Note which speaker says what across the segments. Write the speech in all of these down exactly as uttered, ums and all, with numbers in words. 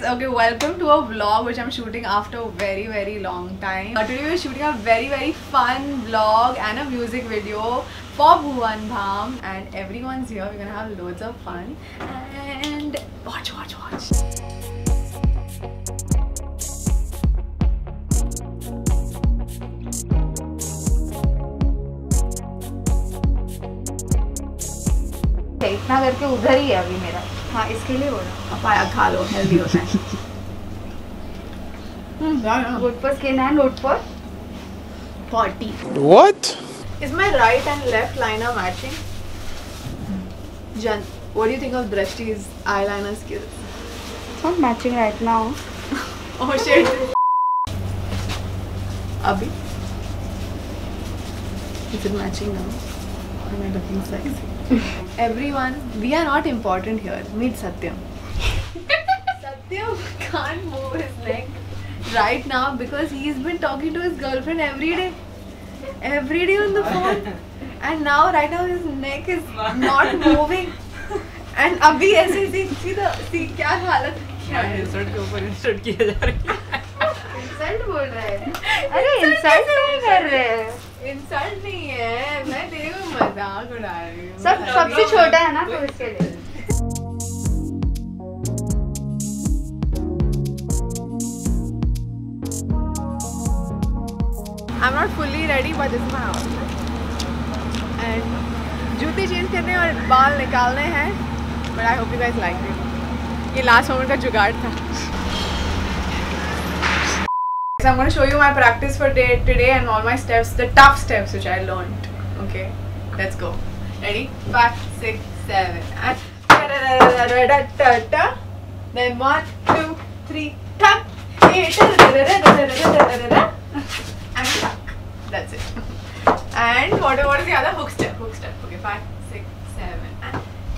Speaker 1: Okay, welcome to a vlog which I'm shooting after a very very long time. Uh, today we're shooting a very very fun vlog and a music video for Bhuvan Bham, and everyone's here. We're gonna have loads of fun and watch watch watch.
Speaker 2: इतना करके उधर ही है अभी मेरा।
Speaker 1: हाँ, इसके लिए हो रहा। पाया खा लो, हेल्दी होता है।
Speaker 2: Good for skin and good for
Speaker 1: forty.
Speaker 3: What?
Speaker 1: Is my right and left liner matching? Jan, what do you think of Drashti's eyeliner skills?
Speaker 2: It's not matching right now.
Speaker 1: Oh shit. Abhi? Is it matching now? Am I looking sexy? Everyone, we are not important here. Meet Satyam. Satyam can't move his neck right now because he's been talking to his girlfriend every day. Every day on the phone. And now right now his neck is not moving. And अभी ऐसे सी सीधा सी क्या हालत है? Insult के ऊपर insult किया जा रहा है।
Speaker 2: इंसल्ट बोल रहा है? अरे इंसल्ट नहीं कर रहे हैं।
Speaker 1: इंसल्ट नहीं है, मैं तेरे को मजाक उड़ा रही हूँ।
Speaker 2: सब सबसे छोटा है ना तो इसके लिए।
Speaker 1: I'm not fully ready, but this is my outfit. And जूते चेंज करने और बाल निकालने हैं, but I hope you guys like it. ये लास्ट मोमेंट का जुगाड़ था. So I'm going to show you my practice for day today and all my steps, the tough steps which I learned. Okay, let's go. Ready? Five, six, seven, and then one, two, three, tap, and tuck. That's it. And what, what is the other hook step? Hook step. Okay, five, six, seven, and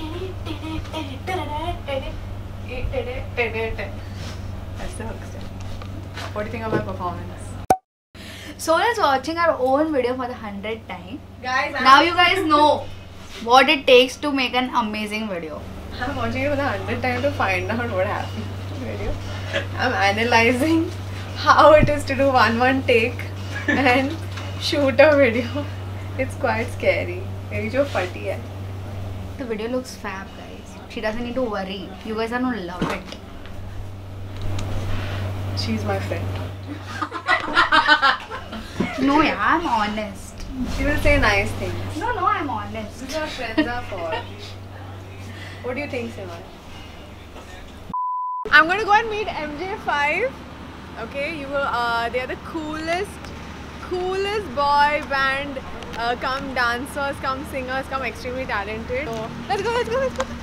Speaker 1: that's the hook step. What do you think of my performance?
Speaker 2: So let's watching our own video for the hundredth time.
Speaker 1: Guys, I'm
Speaker 2: now you guys know what it takes to make an amazing video.
Speaker 1: I'm watching it for the hundredth time to find out what happened to the video. I'm analyzing how it is to do one one take and shoot a video. It's quite scary. Maybe jo fati hai.
Speaker 2: The video looks fab, guys. She doesn't need to worry. You guys are gonna love it.
Speaker 1: She's my friend.
Speaker 2: No, yeah, I'm honest.
Speaker 1: She will say nice things.
Speaker 2: No, no, I'm honest.
Speaker 1: This is what friends are for. What do you think, Simon? I'm going to go and meet M J five. Okay, you will. Uh, they are the coolest, coolest boy band. Uh, come dancers, come singers, come extremely talented. So let's go, let's go, let's go.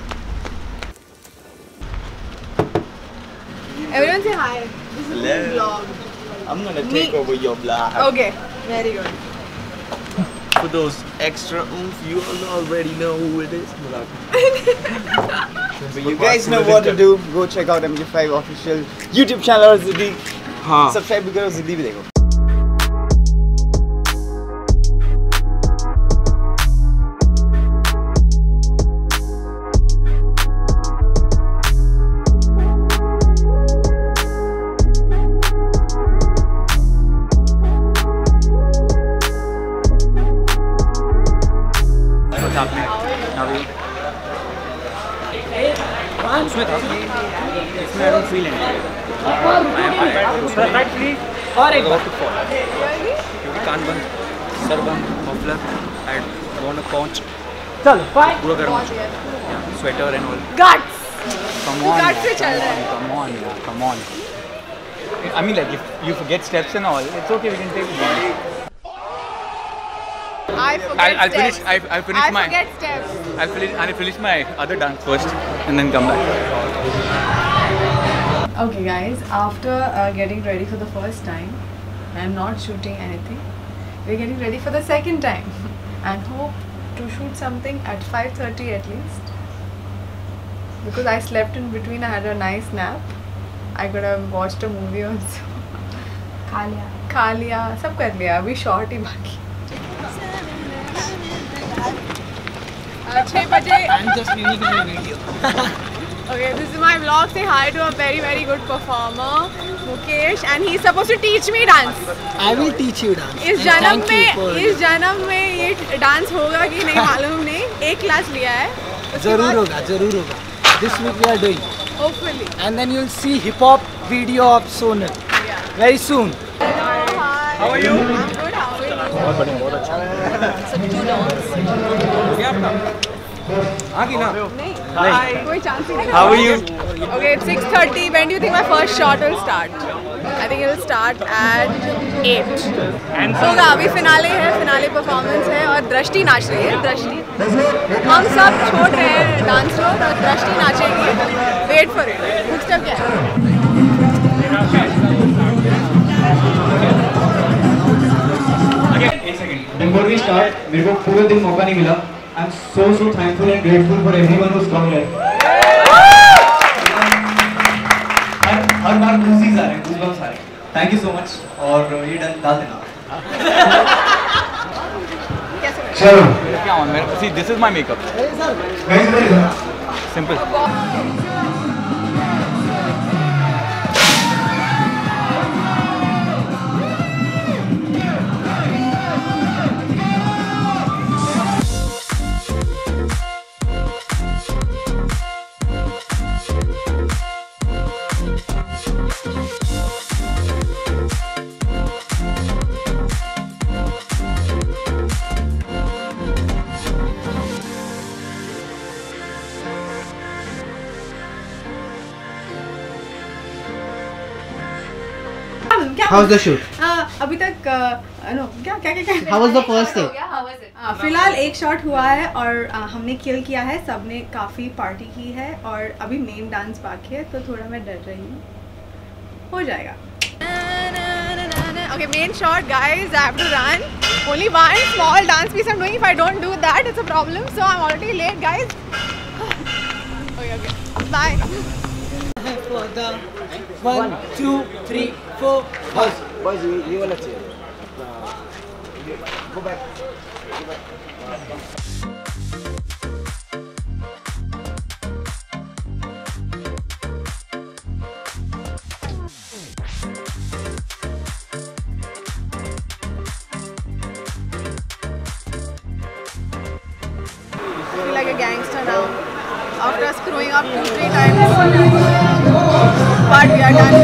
Speaker 1: Everyone say hi. This is my vlog.
Speaker 3: I'm gonna
Speaker 1: Me.
Speaker 3: take over your vlog.
Speaker 1: Okay, very good.
Speaker 3: For those extra oomph, you all already know who it is. But you guys know what to do. Go check out M J five official YouTube channel और ज़िद्दी. हाँ. Subscribe भी करो, ज़िद्दी भी देखो.
Speaker 4: उसमें था इसमें I don't feel anything right please और एक बार क्योंकि कान बंद सर बंद मफलर एंड गोना पहुंच चल फाइन पूरा गर्म sweater and all
Speaker 1: Guts.
Speaker 4: Come on
Speaker 1: Guts से चल रहा है.
Speaker 4: Come on come on I mean like if you forget steps and all it's okay we can take it
Speaker 1: I forget
Speaker 4: I'll, I'll finish.
Speaker 1: steps.
Speaker 4: I'll, I'll finish
Speaker 1: I
Speaker 4: my.
Speaker 1: forget steps.
Speaker 4: I'll finish. I'll finish my other dance first, and then come back.
Speaker 1: Okay, guys. After uh, getting ready for the first time, I'm not shooting anything. We're getting ready for the second time, and hope to shoot something at five thirty at least. Because I slept in between, I had a nice nap. I could have watched a movie also.
Speaker 2: खा लिया.
Speaker 1: खा लिया, सब कर लिया. अभी short ही बाकी. छह बजे
Speaker 4: I'm just unique in the video.
Speaker 1: Okay, this is my vlog. Say hi to a very very good performer, Mukesh, and he's supposed to teach me dance.
Speaker 5: I will teach you dance.
Speaker 1: इस जन्म में इस जन्म में ये dance होगा कि नहीं मालूम नहीं. एक क्लास लिया है.
Speaker 5: जरूर होगा, जरूर होगा. This week we are doing.
Speaker 1: Hopefully.
Speaker 5: And then you'll see hip hop video of Sonal.
Speaker 1: Yeah.
Speaker 5: Very soon.
Speaker 1: Hi.
Speaker 4: How are you?
Speaker 1: I'm good. How are you?
Speaker 4: बहुत बढ़िया, बहुत अच्छा. क्या आपका? हाँ की ना?
Speaker 1: नहीं.
Speaker 4: नहीं.
Speaker 1: कोई चांस ही नहीं.
Speaker 4: How are you?
Speaker 1: Okay, it's six thirty. When do you think my first shot will start? I think it will start at eight. So अभी फिनाले है, फिनाले परफॉर्मेंस है और दृष्टि नाच रही है. दृष्टि. हम सब छोड़ रहे हैं डांस फ्लोर और दृष्टि नाचेगी. Wait for it. Next step क्या है?
Speaker 6: Before we start, मेरे को पूरे दिन मौका नहीं मिला. I'm so so thankful and grateful for everyone who's come here. Her her bar goosies आ रहे हैं, goosebumps आ रहे हैं. Thank you so much और ये डाल डाल देना. चलो.
Speaker 4: क्या on मेरे? See, this is my makeup.
Speaker 6: Guys,
Speaker 4: Simple.
Speaker 5: How's the shoot?
Speaker 1: हाँ, अभी तक नो क्या क्या क्या क्या
Speaker 5: How was the first day?
Speaker 1: हाँ, फिलहाल एक शॉट हुआ है और आ, हमने किल किया है. सबने काफ़ी पार्टी की है और अभी मेन डांस बाकी है तो थोड़ा मैं डर रही हूँ. हो जाएगा. Okay, main shot, guys. I have to run. Only one small dance piece I'm doing. If I don't do that, it's a problem. So I'm already late, guys. Okay, okay. Bye.
Speaker 5: For the one, two, three, four.
Speaker 3: Boys, boys, you, you wanna cheer. Go back. Go back.
Speaker 1: I feel like a gangster now. After screwing up two, three times. But we are done.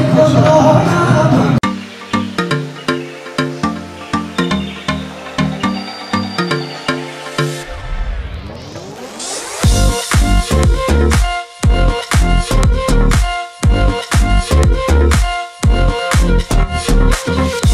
Speaker 7: We'll be right back.